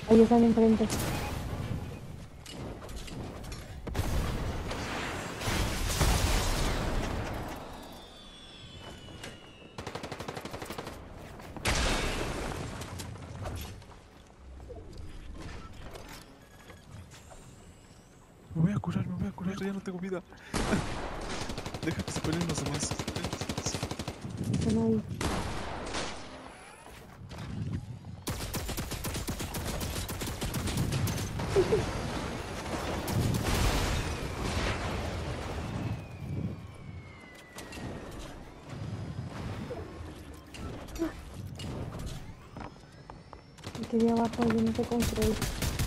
Ahí están enfrente. Me voy a curar, ya no tengo vida. Deja que se peleen los demás. Están ahí. Me quedé abajo, yo no sé construir.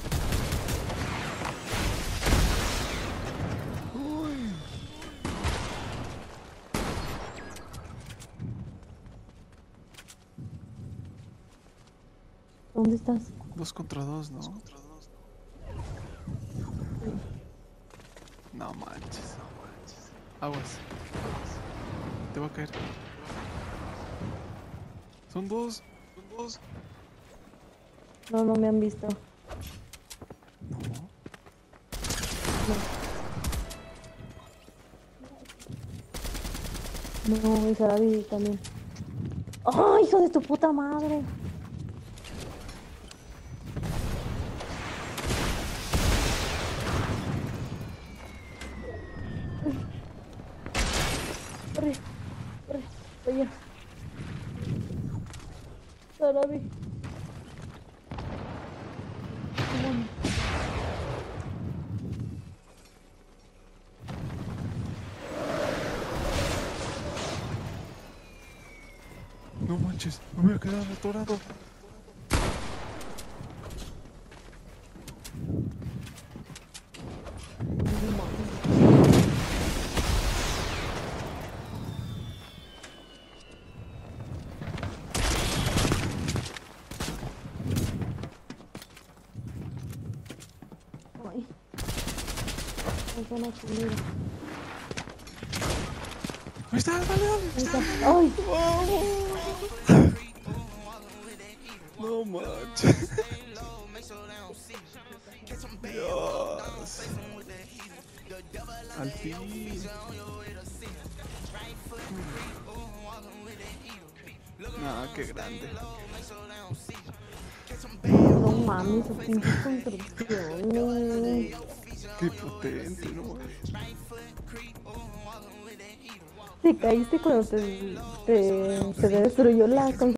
¿Dónde estás? 2 contra 2, ¿no? No manches. Aguas. Te va a caer. Son dos. No, no me han visto. No. No, y Sarabi también. ¡Ay, hijo de tu puta madre! Corre, corre, oye. Sarabi. No manches, me voy a quedar atorado. Ay. Es una chulera. Ahí está, dale. Ahí está. ¡Ay! No manches. Dios. Al fin. No, qué grande. No mames, sus pinches construcciones. Qué potente, ¿no? Te caíste cuando se destruyó la construcción.